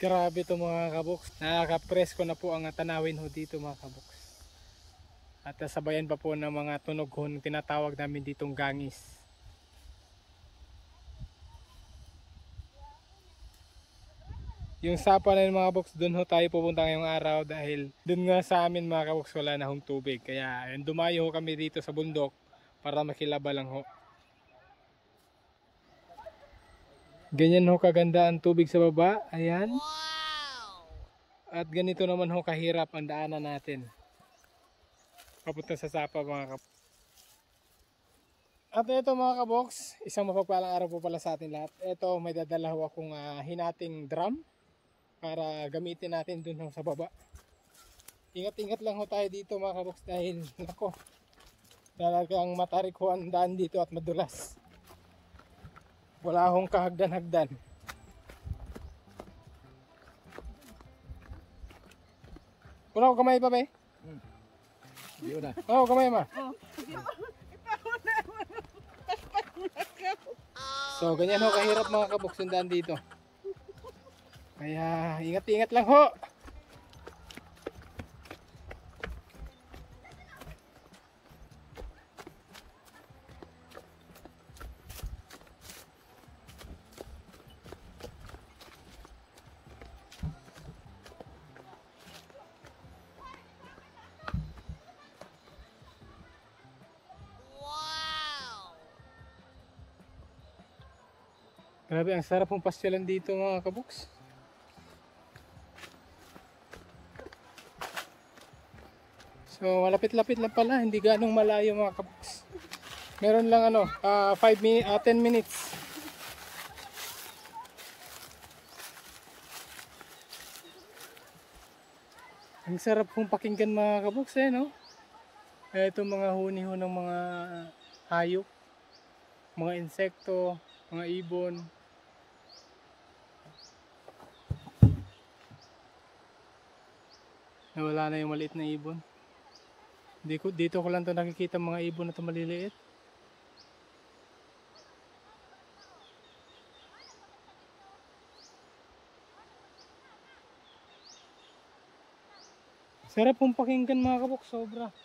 Grabe to mga kaboks. Nakaka-presko na po ang tanawin ho dito mga kaboks. At sabayan pa po ng mga tunog ho na tinatawag namin ditong gangis. Yung sapa na yun mga kaboks, doon ho tayo pupunta ngayong araw dahil doon nga sa amin mga kaboks wala na hong tubig. Kaya dumayo ho kami dito sa bundok para makilaba lang ho. Ganyan ho kaganda ang tubig sa baba. Ayan. At ganito naman ho kahirap ang daanan natin papunta sa sapa mga kaboks. At ito mga kaboks, isang mapagpalang araw po pala sa atin lahat. Ito may dadala ho akong hinating drum para gamitin natin dun sa baba. Ingat-ingat lang ho tayo dito mga kaboks dahil nako, talagang matarik ho ang daan dito at madulas. Wala akong kahagdan-hagdan. Wala ko kamay pa ba eh? Yun na. Oo, kamay ma. So ganyan ho kahirap mga kaboks ang daan dito. Kaya ingat-ingat lang ho. Grabe, ang sarap ng pasyalan dito mga kaboks. So malapit-lapit lang pala, hindi ganong malayo mga kaboks. Meron lang 10 minutes. Ang sarap kong pakinggan mga kaboks no? Ito mga huni-ho ng mga hayop, mga insekto, mga ibon. Nawala na yung maliit na ibon. Dito ko lang to nakikita mga ibon na to maliliit. Sarap pong pakinggan mga kabok, sobra.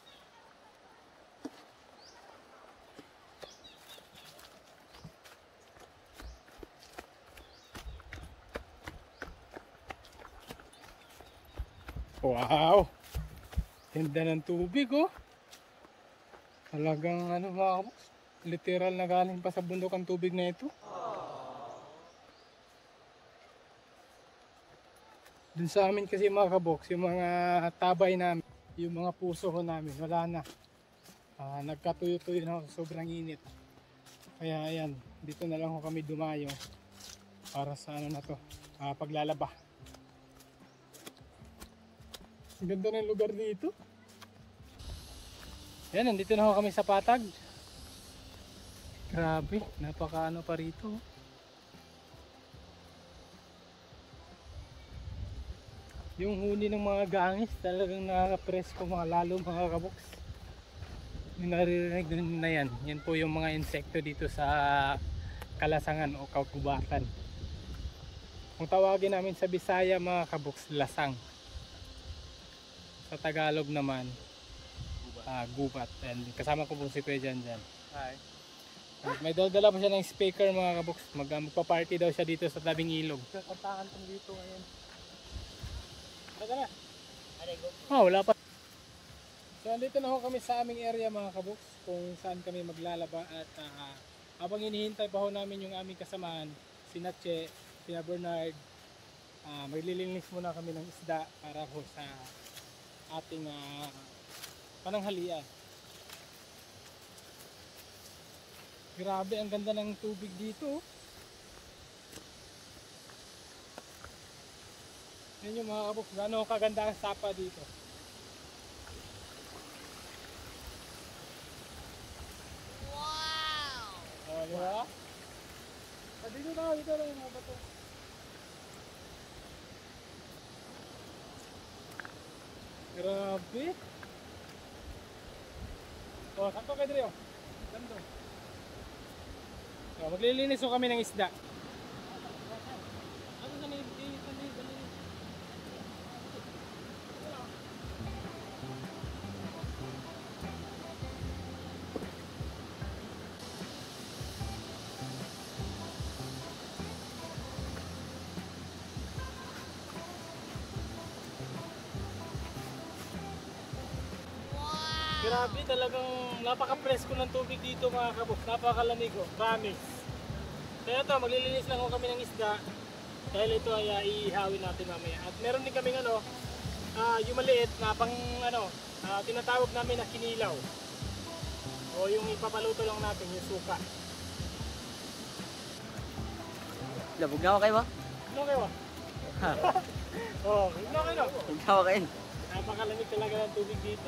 Wow! Ganda ng tubig oh. Talagang mga kabok, literal na galing pa sa bundok ang tubig na ito. Dun sa amin kasi mga kaboks, yung mga tabay namin, yung mga puso ko namin, wala na. Nagkatuyo-tuyo na sobrang init. Kaya ayan, dito na lang kami dumayo para sa paglalaba. Ang ganda ng lugar dito. Ayan, nandito na kami sa Patag. Grabe, napaka pa rito. Yung huni ng mga gangis talagang nakaka-presko mga lalo mga kaboks. Yung naririnig na yan, yan po yung mga insekto dito sa kalasangan o kagubatan. Kung tawagin namin sa Bisaya mga kaboks, lasang. Sa Tagalog naman, gubat. And kasama ko po si Kuya Jan Jan. Hi. May dala pa siya ng speaker mga kaboks. Magpa-party daw siya dito sa tabing ilog. Kantahan kong dito ngayon. Tara. Wala pa. So andito na ho kami sa aming area mga kaboks, kung saan kami maglalaba at habang hinihintay pa ho namin yung aming kasamahan, si Natche, si Bernard, maglilinis muna kami ng isda para ho sa ating pananghalian. Grabe, ang ganda ng tubig dito. Yan yung mga kaboks, gano'ng kaganda ang sapa dito. Wow! Oh, di ba? Dito na yung mga bato. Grabe. Oh, sakto kayo dito. Ganda. So, maglilinis ko kami ng isda. Ano sa nilinis? Grabe, talagang napaka-presko ng tubig dito mga kabok. Napakalamig oh, promise. Kaya ito, maglilinis lang ho kami ng isda. Dahil ito ay iihawin natin mamaya. At meron din kaming yung maliit na pang tinatawag namin na kinilaw. O yung ipapaluto lang natin, yung suka. Labog na ako kayo ba? Ano kayo? Ha? Oh, ano kayo? Huwag na ako kayo. Napakalamig talaga ng tubig dito.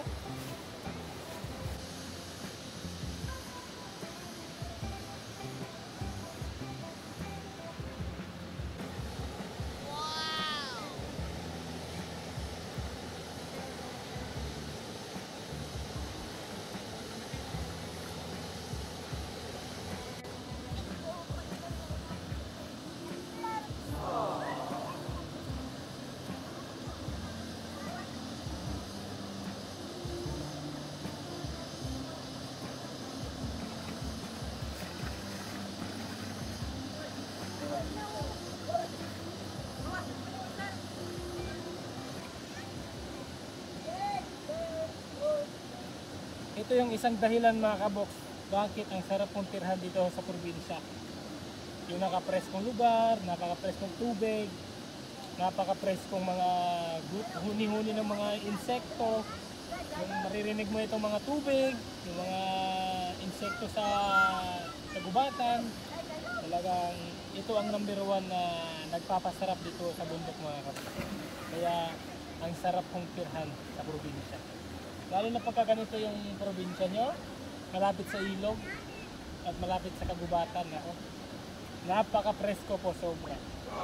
Ito yung isang dahilan mga kaboks, bakit ang sarap mong tirhan dito sa probinsya. Yung nakapreskong lugar, napakapreskong tubig, napakapreskong mga huni-huni ng mga insekto. Yung maririnig mo itong mga tubig, yung mga insekto sa kagubatan. Talagang ito ang number one na nagpapasarap dito sa bundok mga kaboks. Kaya ang sarap kong tirhan sa probinsya. Lalo na pagka ganito yung probinsya nyo, malapit sa ilog at malapit sa kagubatan. Ako. Napaka-presko po sobra.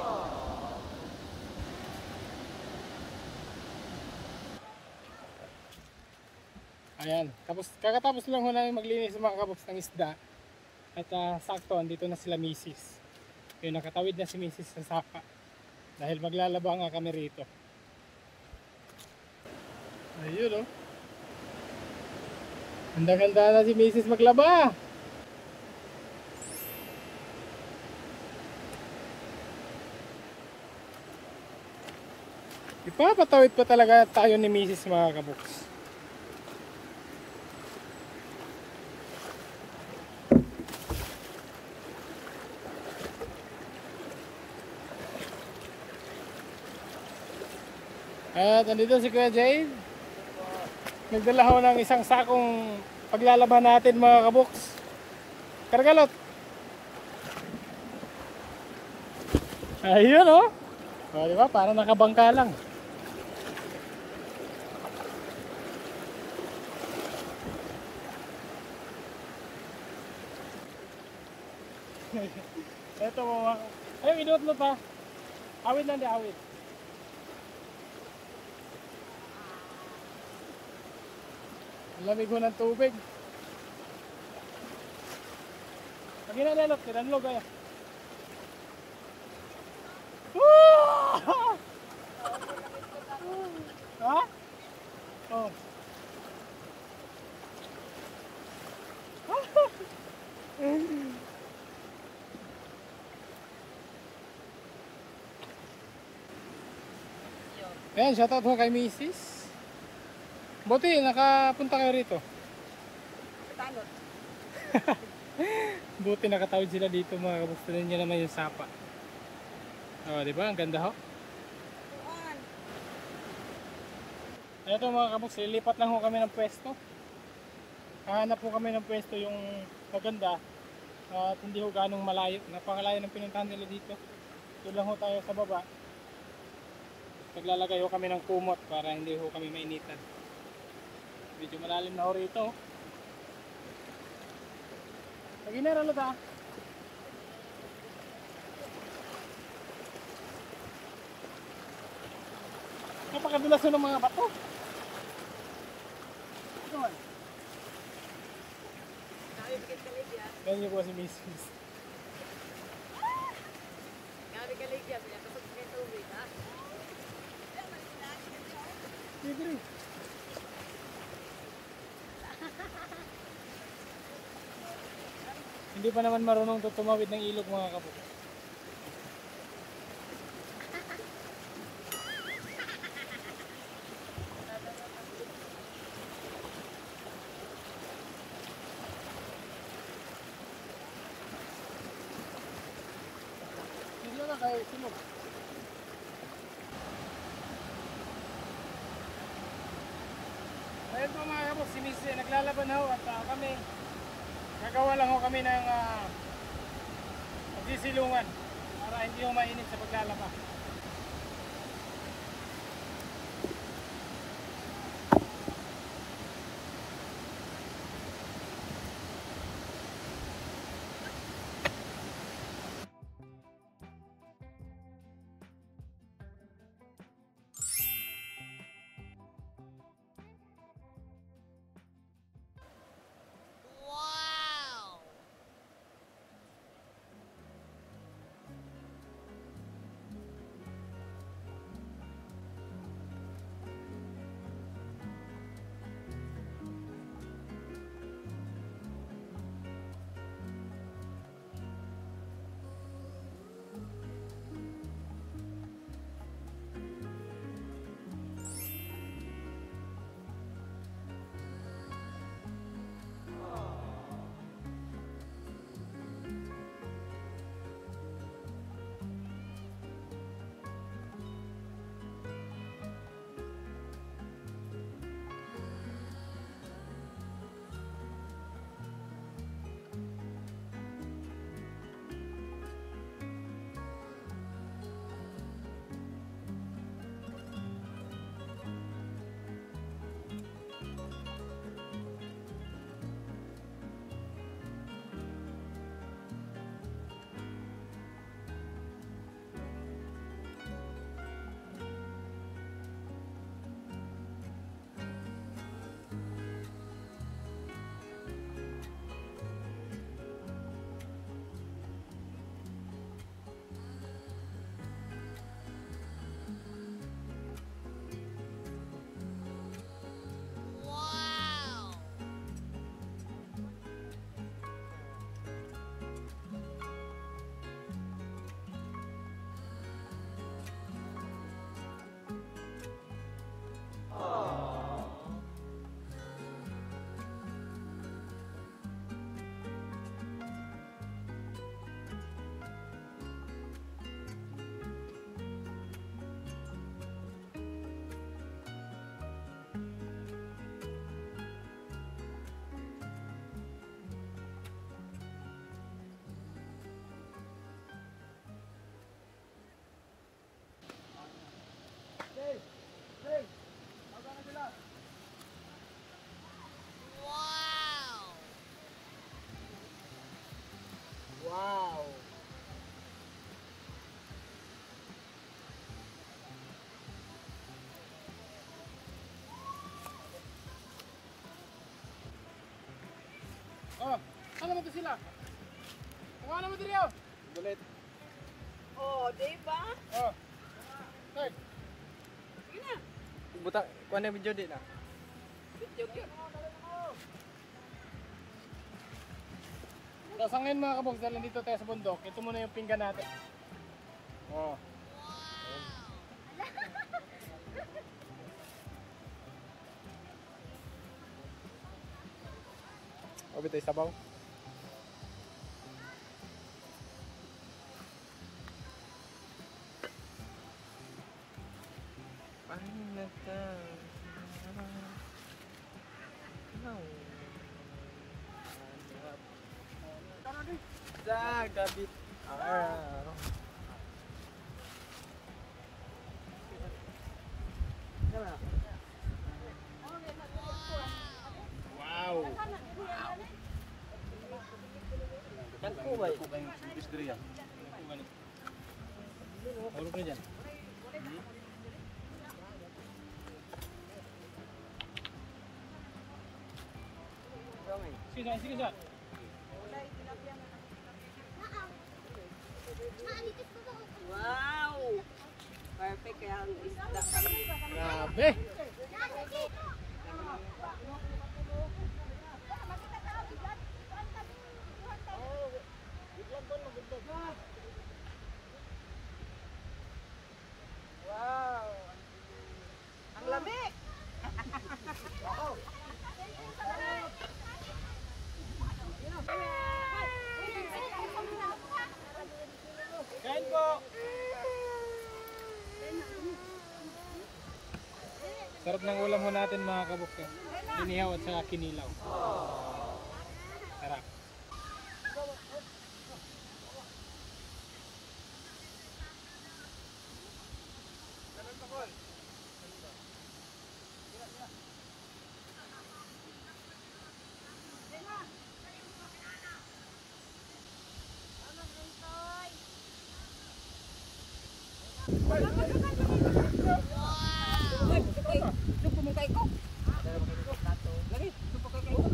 Ayan, tapos kakatapos lang ho namin maglinis mga kaboks ng isda. At sakto, andito na sila misis. Yung nakatawid na si misis sa sapa. Dahil maglalaba nga kami rito. Ayun oh. Handa-handa na si Mrs. maglaba. Ipapatawid pa talaga tayo ni Mrs. mga kaboks. At andito si Kuya Jade. Nagdala ho ng isang sakong paglalaban natin mga kaboks. Kargalot. Ayun oh. O diba? Parang nakabangka lang. Ito mga. Ayun, inuot mo pa. Awit lang di awit. Lamig ho ng tubig. Pag inalelot, tinanlog kayo. Ha? Oh. Ayan, shoutout mo kay Mrs. Buti, nakapunta kayo rito. Tanot. Buti nakatawid sila dito mga kabuks. Tignan nyo naman yung sapa. O, diba? Ang ganda ho. Tuan. Ito mga kabuks, lilipat lang ho kami ng pwesto. Hahanap po kami ng pwesto yung maganda. At hindi ho ganong malayo. Napakalayo ng pinuntahan nila dito. Ito lang ho tayo sa baba. Naglalagay ho kami ng kumot para hindi ho kami mainitan. Medyo malalim na ho rito. Pag-inara lang ta. Napakadulas ho ng mga bato. Ito man. Nakibigit kaligya. Ganyan po si Mrs. Nakibigit kaligya. Pinapasok sa tubig, ha? Libre. Hindi pa naman marunong tumawid ng ilog mga kapok. na kay Simon. Ayun po mga kabok, si Miss naglalaban ho at kami gagawa lang ho kami ng pagsisilungan para hindi ho mainit sa paglalaba. Wow! Oh, saan naman to sila? Kuha naman dito yun. Bulit. Oh, di ba? Oh. Third. Sige na. Buta, kuha na video din ah. Video yun. Tapos ang ngayon mga kaboks, dahil nandito tayo sa bundok, ito muna yung pinggan natin. Oh. Obi tayo sabaw. Gabit. Wow. Dagko ba? Hulog na dyan. Sige, sige, sige. Wow! Perfect kaya ang isda kami. Grabe. Wow! Ang lamig! Kain po. Sarap ng ulam ho natin mga kabuks. Eh. Inihaw at saka kinilaw. Sarap. Lupo mo kay ko. Lagi, lupo kay ko.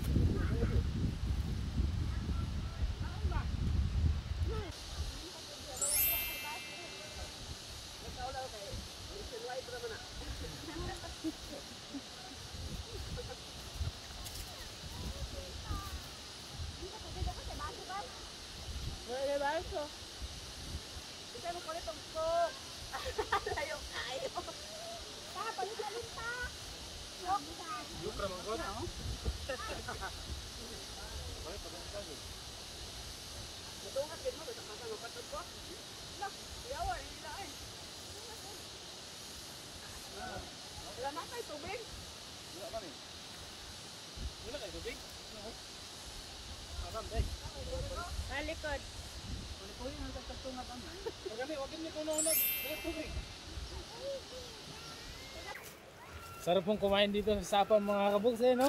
Wala ba ito? Bisa mo kulit ang cook. Layo kayo. Palisalin pa. Yukra mangkot. Matungas din mo, basta kasama patod ko. Lah, yawa, hilain. Wala na tayo tubig. Wala kayo tubig? Aram, day. Halikod. Magami, wagin niyo kung naunag. Dahil tubig. Sarap pong kumain dito sa Sapa mga kabuks eh, no?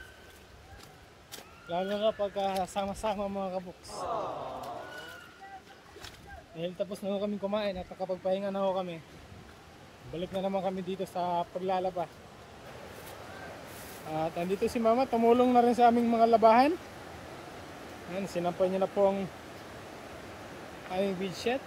Lalo na pagka sama-sama mga kabuks. Dahil tapos na ho kami kumain at nakapagpahinga na ho kami. Balik na naman kami dito sa paglalaba. At andito si Mama, tumulong na rin sa aming mga labahan. Ayan, sinampay niya na po ang aming bedsheet.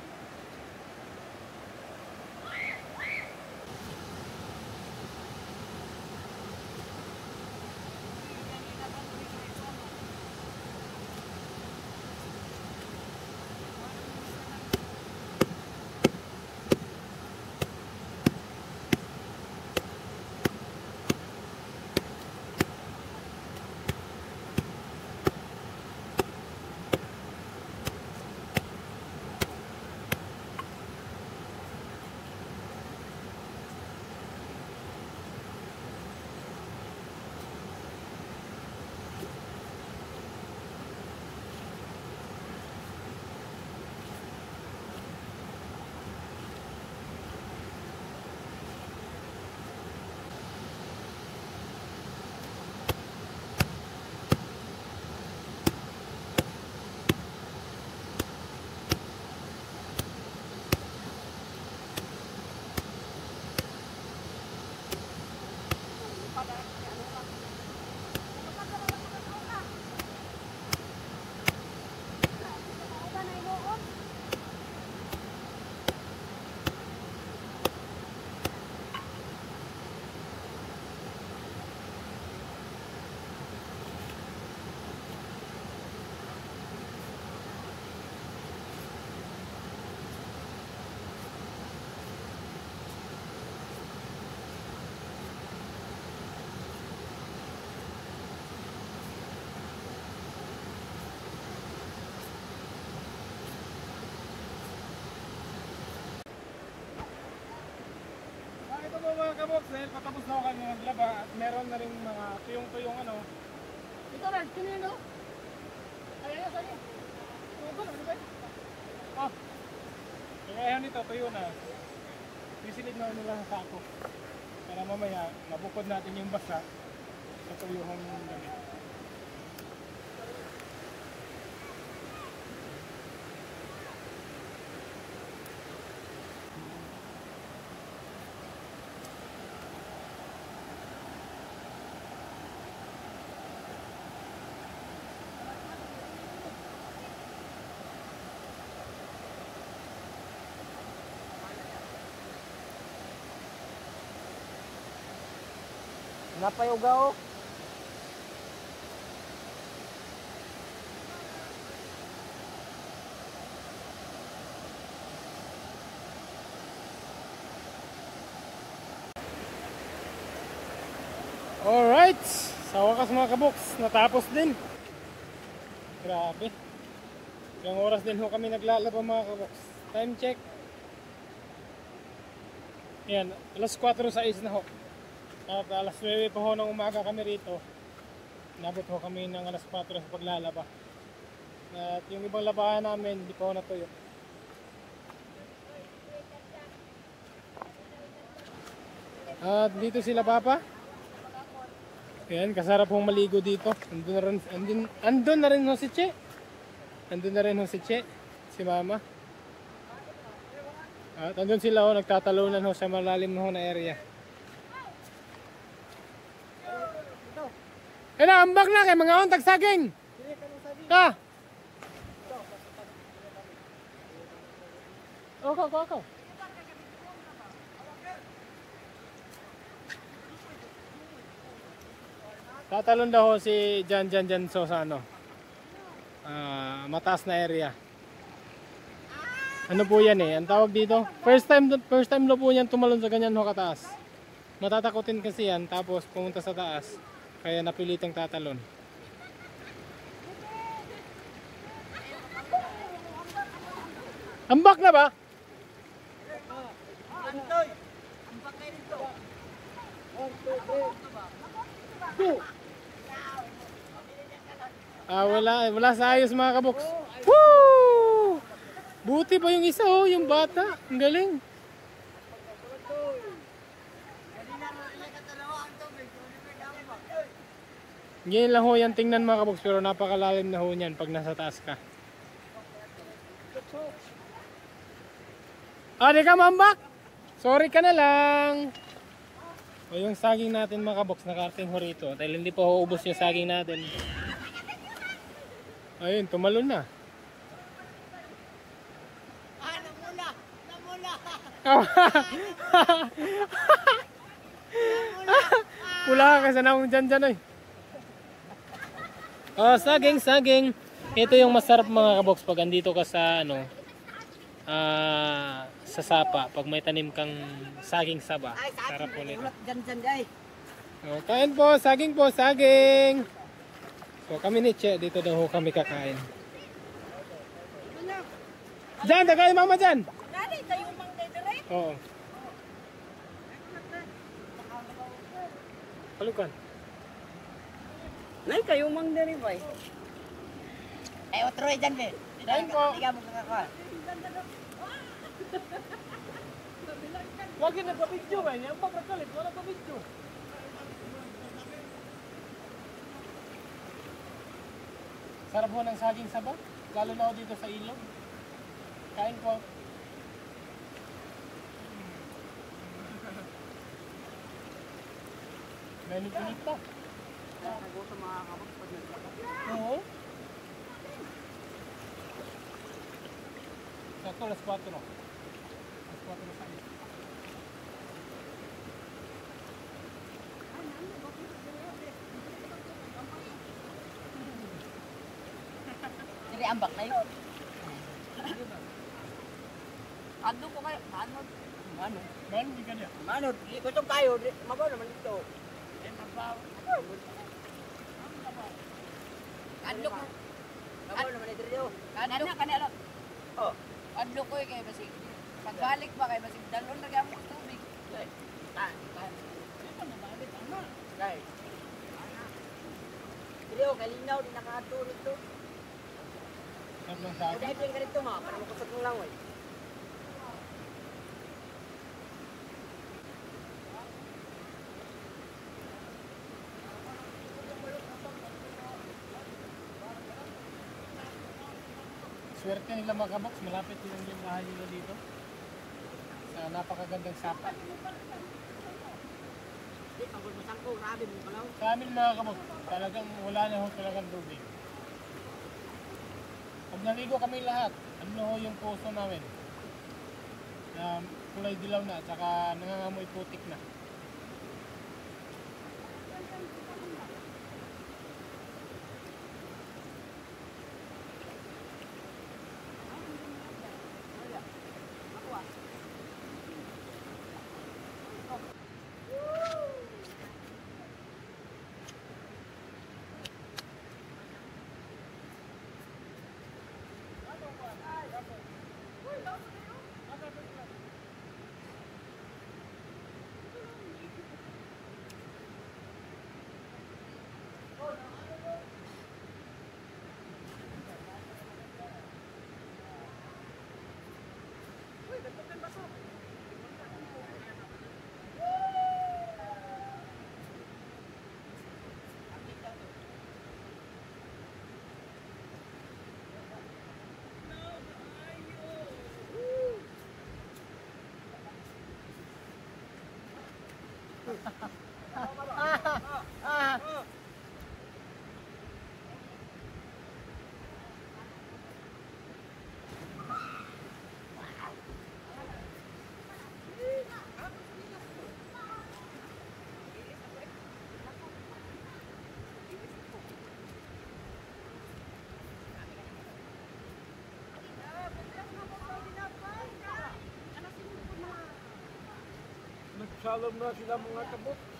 Ito po mga kaboks, dahil patapos na ako kami maglaba at meron na rin mga tuyong-tuyong ano. Ito na, kinino. Ayan, sorry. Oh! Yung ayaw nito, tuyo na. Sisilid na nila sa sako. Para mamaya, mabukod natin yung basa sa tuyong gamit. Napayugaw. Alright! Sa wakas mga kaboks, natapos din. Grabe. Ilang oras din ho kami naglalaba mga kaboks. Time check. Yan, alas 4:06 na ho. At alas 9 pa ho ng umaga kami rito. Inabot ho kami ng alas 4 sa paglalaba. At yung ibang labahan namin, hindi pa ho natuyo. At dito sila Papa. Ayan, kasarap hong maligo dito. Andun na rin ho si Che. Andun na rin ho si Che, si Mama. At andun sila ho, nagtatalunan ho sa malalim ho na area. Ayan na, ambak na kay mga ontag saging. Ka! Ako. Tatalon daw ho si Jan so sa ano, mataas na area. Ano po yan eh, ang tawag dito, first time daw po yan tumalon sa ganyan ho kataas. Matatakotin kasi yan, tapos pumunta sa taas, kaya napilitang tatalon. Ambak na ba? Antoy! Ang bakay nito. Wala sa ayos mga kaboks. Woo! Buti pa yung isa oh, yung bata. Ang galing. Ngayon lang ho yan tingnan mga kaboks, pero napakalalim na ho yan pag nasa taas ka. Di ka mambak? Sorry ka na lang. O yung saging natin mga kaboks, nakarating ho rito. Dahil hindi pa ho ubos yung saging natin. Ayun, tumalon na. Namula! Pula ka kasi na akong dyan eh. Saging. Ito yung masarap mga kaboks pag andito ka sa ano, sa sapa. Pag may tanim kang saging saba. Sarap po nito. Kain po, saging. So kami ni Che, dito daw ho kami kakain. Diyan, tagay mama dyan. Dali, tayo mang dire. Oo. Palukan. Nay, kayo mang dire ba? Ay, otro dyan, Ben. Kain po. Hindi ka mo kakakuha. Wag na pa-video ba? Yan pa kalit, wala pa-video. Sarap po ng saging saba, lalo na dito sa ilog. Kain po. Mainit-init pa. Oo. Sakto, alas 4. Alas 4 na sa Dili ambak na yun. Ano ko kayo? Ano? Ano? Man, hindi ka niya. Ano? Gutom tayo. Mabaw naman ito. Adlok mo. Mabaw naman ito rin. Kanina. Oh. Adlok ko kay basig. Pagbalik ba kay basig dalon ra gyud tubig. Right. Dili kalinaw di nakato nito. Sarap ng saging. Dahil yung ganito ma, para makusag ng langoy. Swerte nila mga kaboks, malapit lang yung bahay nila dito. Sa napakagandang sapa. Di, pagod masangko, grabe mo palaw. Sa amin mga kaboks, talagang wala na ho talagang tubig. Pag naligo kami lahat, ano ho yung puso namin? Na kulay dilaw na, at saka nangangamoy putik na. Nagsalam na sila mga kabok.